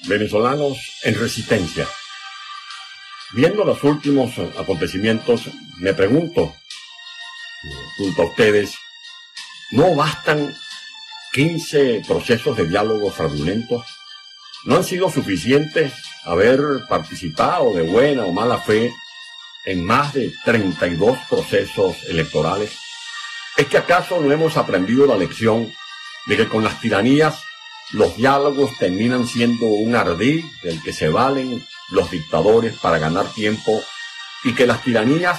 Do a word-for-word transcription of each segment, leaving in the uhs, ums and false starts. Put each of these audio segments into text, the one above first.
Venezolanos en resistencia. Viendo los últimos acontecimientos, me pregunto, junto a ustedes, ¿no bastan quince procesos de diálogo fraudulentos? ¿No han sido suficientes haber participado de buena o mala fe en más de treinta y dos procesos electorales? ¿Es que acaso no hemos aprendido la lección de que con las tiranías los diálogos terminan siendo un ardid del que se valen los dictadores para ganar tiempo y que las tiranías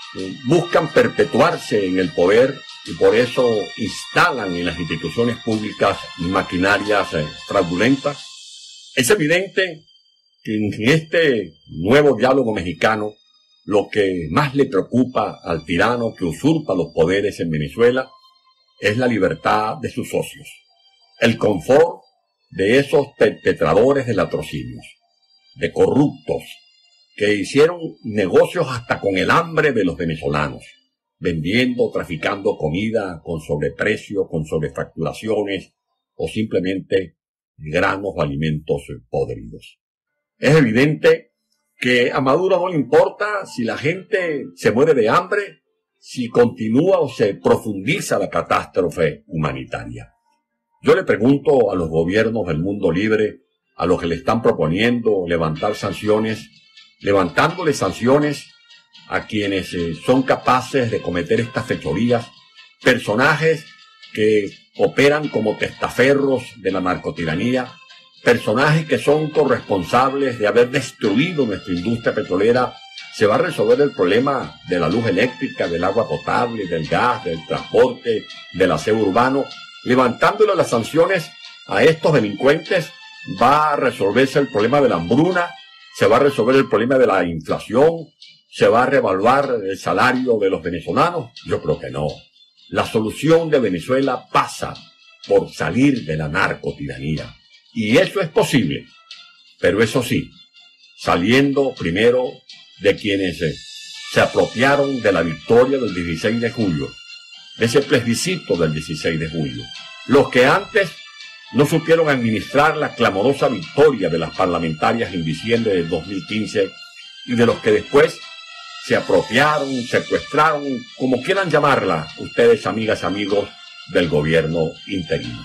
buscan perpetuarse en el poder y por eso instalan en las instituciones públicas maquinarias fraudulentas? Es evidente que en este nuevo diálogo mexicano lo que más le preocupa al tirano que usurpa los poderes en Venezuela es la libertad de sus socios, el confort de esos perpetradores de latrocinios, de corruptos que hicieron negocios hasta con el hambre de los venezolanos, vendiendo, traficando comida con sobreprecio, con sobrefacturaciones o simplemente granos o alimentos podridos. Es evidente que a Maduro no le importa si la gente se muere de hambre, si continúa o se profundiza la catástrofe humanitaria. Yo le pregunto a los gobiernos del mundo libre, a los que le están proponiendo levantar sanciones, levantándole sanciones a quienes eh, son capaces de cometer estas fechorías, personajes que operan como testaferros de la narcotiranía, personajes que son corresponsables de haber destruido nuestra industria petrolera. Se va a resolver el problema de la luz eléctrica, del agua potable, del gas, del transporte, del aseo urbano. Levantándole las sanciones a estos delincuentes, va a resolverse el problema de la hambruna, se va a resolver el problema de la inflación, se va a revaluar el salario de los venezolanos. Yo creo que no. La solución de Venezuela pasa por salir de la narcotiranía. Y eso es posible, pero eso sí, saliendo primero de quienes eh, se apropiaron de la victoria del dieciséis de julio, de ese plebiscito del dieciséis de julio. Los que antes no supieron administrar la clamorosa victoria de las parlamentarias en diciembre del dos mil quince y de los que después se apropiaron, secuestraron, como quieran llamarla, ustedes, amigas, amigos del gobierno interino.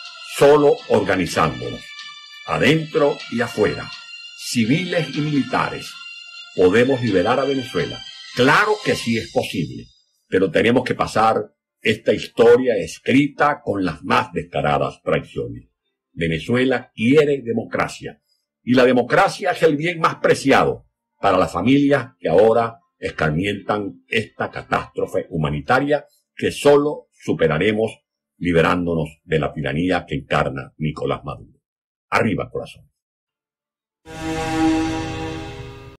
Solo organizándonos, adentro y afuera, civiles y militares, podemos liberar a Venezuela. Claro que sí es posible, pero tenemos que pasar esta historia escrita con las más descaradas traiciones. Venezuela quiere democracia, y la democracia es el bien más preciado para las familias que ahora escarmientan esta catástrofe humanitaria que solo superaremos liberándonos de la tiranía que encarna Nicolás Maduro. Arriba, corazón.